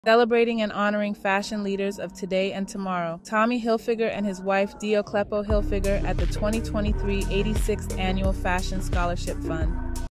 Celebrating and honoring fashion leaders of today and tomorrow. Tommy Hilfiger and his wife Dee Ocleppo Hilfiger at the 2023 86th Annual Fashion Scholarship Fund.